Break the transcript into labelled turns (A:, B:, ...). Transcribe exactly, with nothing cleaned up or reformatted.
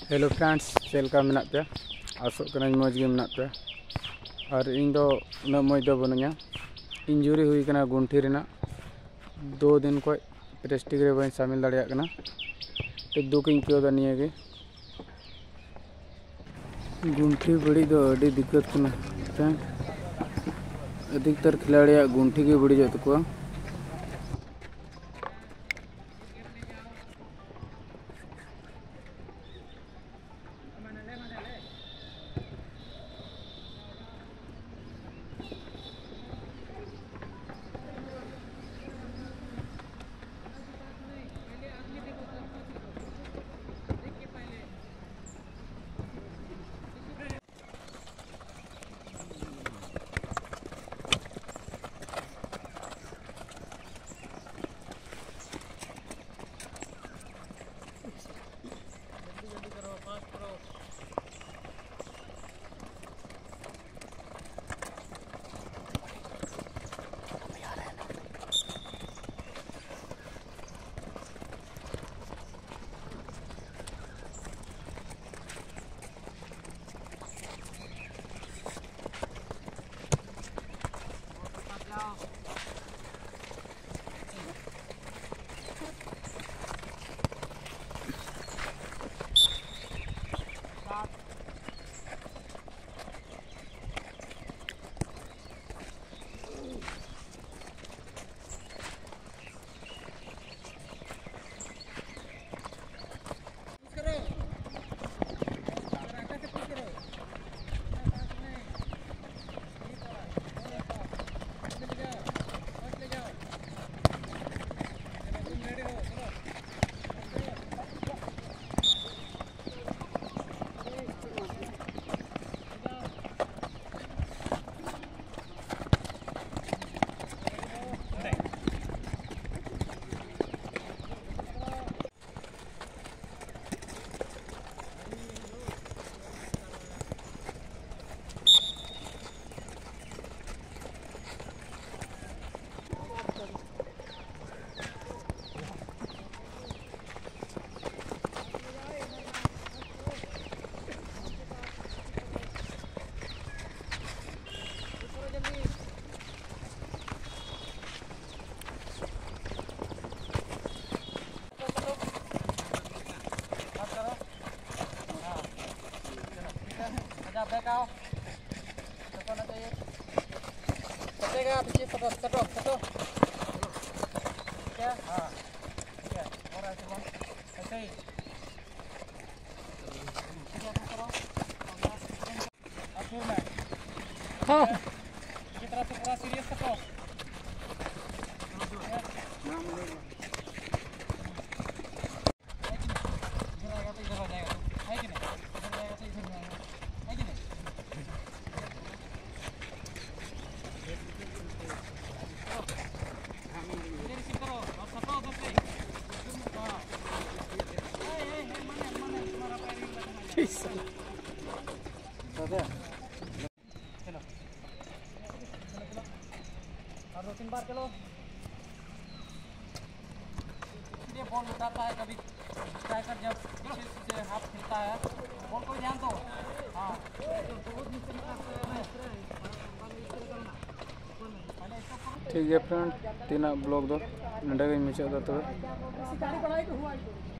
A: Hello friends चलका मेना पे आसोग कना मौज गे मेना पे और इन दो उना मौज दो बनुया इंजुरी हुई कना गुंठी रेना दो दिन को प्रेस्टिक रे बन शामिल दाड़िया कना ते दुख इन पे निये गे गुंठी बड़ी दो अड़ी दिक्कत कना फ्रेंड अधिकतर खिलाड़ी गुंठी के बड़ी जात को
B: Bekau, tekan aja ya. Setega, biji sedot, sedot, sedot. Ya, ah, ya, orang cuma, oke. Aku nak. Oh, kita rasa kurang serius tak? चलो और दो तीन बार चलो ये बॉल उठाता है कभी स्ट्राइकर जब से हाथ खेलता है बॉल को ध्यान दो हाँ
A: ठीक है फ्रेंड तीन ब्लॉग दो नंडा मुचाद।